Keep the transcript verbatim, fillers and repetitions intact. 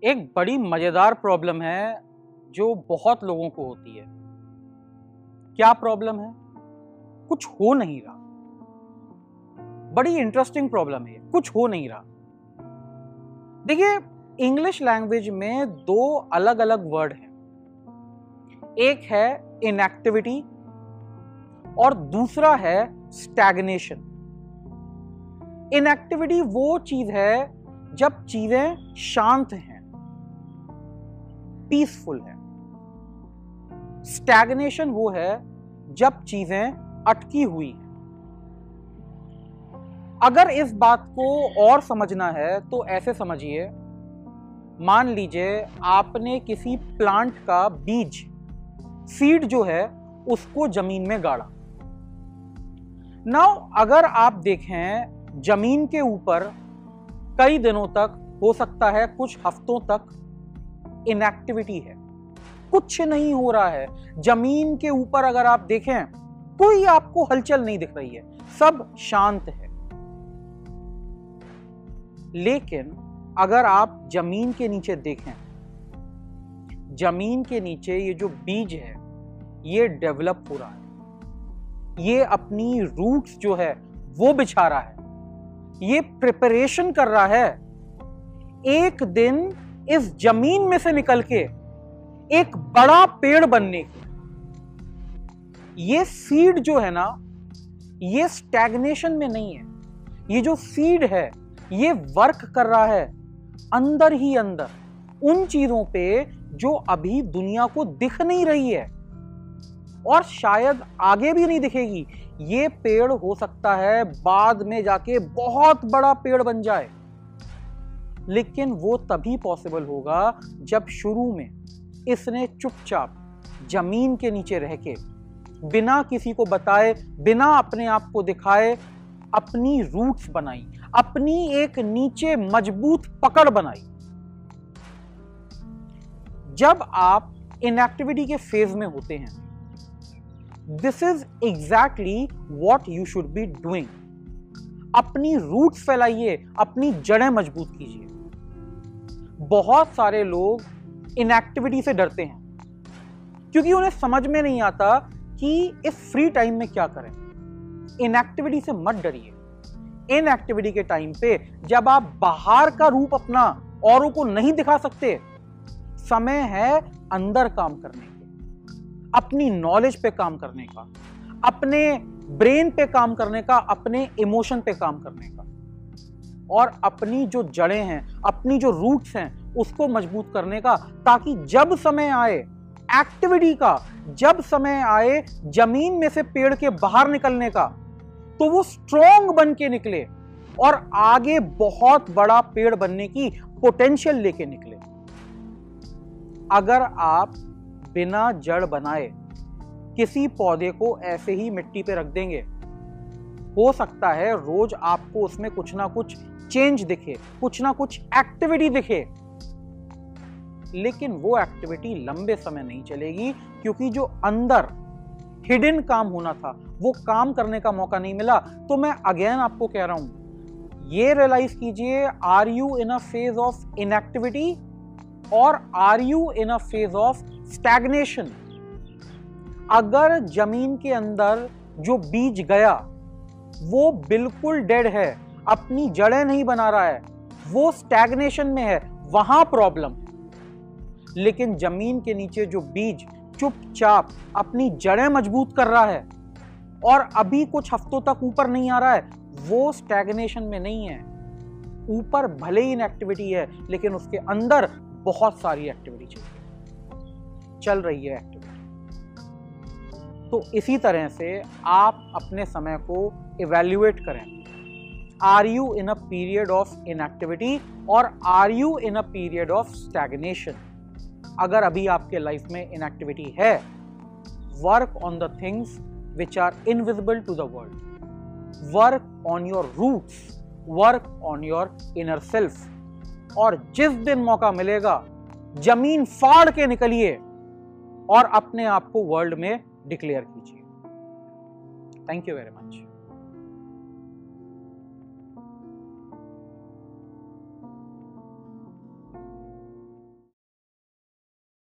एक बड़ी मजेदार प्रॉब्लम है जो बहुत लोगों को होती है। क्या प्रॉब्लम है? कुछ हो नहीं रहा। बड़ी इंटरेस्टिंग प्रॉब्लम है, कुछ हो नहीं रहा। देखिए, इंग्लिश लैंग्वेज में दो अलग अलग वर्ड हैं। एक है इनएक्टिविटी और दूसरा है स्टैग्नेशन। इनएक्टिविटी वो चीज है जब चीजें शांत हैं, पीसफुल है। स्टैग्नेशन वो है जब चीजें अटकी हुई हैं। अगर इस बात को और समझना है तो ऐसे समझिए, मान लीजिए आपने किसी प्लांट का बीज, सीड जो है, उसको जमीन में गाड़ा। नाउ अगर आप देखें, जमीन के ऊपर कई दिनों तक, हो सकता है कुछ हफ्तों तक, इनएक्टिविटी है, कुछ नहीं हो रहा है। जमीन के ऊपर अगर आप देखें, कोई आपको हलचल नहीं दिख रही है, सब शांत है। लेकिन अगर आप जमीन के नीचे देखें, जमीन के नीचे ये जो बीज है, ये डेवलप हो रहा है, ये अपनी रूट्स जो है वो बिछा रहा है, ये प्रिपरेशन कर रहा है एक दिन इस जमीन में से निकल के एक बड़ा पेड़ बनने की। ये सीड जो है ना, ये स्टैग्नेशन में नहीं है। ये जो सीड है, ये वर्क कर रहा है अंदर ही अंदर उन चीजों पे जो अभी दुनिया को दिख नहीं रही है और शायद आगे भी नहीं दिखेगी। ये पेड़ हो सकता है बाद में जाके बहुत बड़ा पेड़ बन जाए, लेकिन वो तभी पॉसिबल होगा जब शुरू में इसने चुपचाप जमीन के नीचे रह के, बिना किसी को बताए, बिना अपने आप को दिखाए, अपनी रूट्स बनाई, अपनी एक नीचे मजबूत पकड़ बनाई। जब आप इनएक्टिविटी के फेज में होते हैं, this is exactly what you should be doing. अपनी रूट्स फैलाइए, अपनी जड़ें मजबूत कीजिए। बहुत सारे लोग इनएक्टिविटी से डरते हैं क्योंकि उन्हें समझ में नहीं आता कि इस फ्री टाइम में क्या करें। इनएक्टिविटी से मत डरिए। इनएक्टिविटी के टाइम पे जब आप बाहर का रूप अपना औरों को नहीं दिखा सकते, समय है अंदर काम करने के, अपनी नॉलेज पे काम करने का, अपने ब्रेन पे काम करने का, अपने इमोशन पे काम करने का, और अपनी जो जड़ें हैं, अपनी जो रूट्स हैं, उसको मजबूत करने का, ताकि जब समय आए एक्टिविटी का, जब समय आए जमीन में से पेड़ के बाहर निकलने का, तो वो स्ट्रॉन्ग बन के निकले और आगे बहुत बड़ा पेड़ बनने की पोटेंशियल लेके निकले। अगर आप बिना जड़ बनाए किसी पौधे को ऐसे ही मिट्टी पे रख देंगे, हो सकता है रोज आपको उसमें कुछ ना कुछ चेंज दिखे, कुछ ना कुछ एक्टिविटी दिखे, लेकिन वो एक्टिविटी लंबे समय नहीं चलेगी, क्योंकि जो अंदर हिडन काम होना था, वो काम करने का मौका नहीं मिला। तो मैं अगेन आपको कह रहा हूं, ये रियलाइज कीजिए, are you in a phase of inactivity और are you in a phase of stagnation? अगर जमीन के अंदर जो बीज गया वो बिल्कुल डेड है, अपनी जड़ें नहीं बना रहा है, वो स्टैग्नेशन में है, वहां प्रॉब्लम है। लेकिन जमीन के नीचे जो बीज चुपचाप अपनी जड़ें मजबूत कर रहा है और अभी कुछ हफ्तों तक ऊपर नहीं आ रहा है, वो स्टैग्नेशन में नहीं है। ऊपर भले ही इनएक्टिविटी है, लेकिन उसके अंदर बहुत सारी एक्टिविटी चल रही चल रही है एक्टिविटी। तो इसी तरह से आप अपने समय को इवैल्यूएट करें। Are you in a period of inactivity और are you in a period of stagnation? अगर अभी आपके लाइफ में इनएक्टिविटी है, work on the things which are invisible to the world, work on your roots, work on your inner self. और जिस दिन मौका मिलेगा, जमीन फाड़ के निकलिए और अपने आप को वर्ल्ड में डिक्लेयर कीजिए। Thank you very much.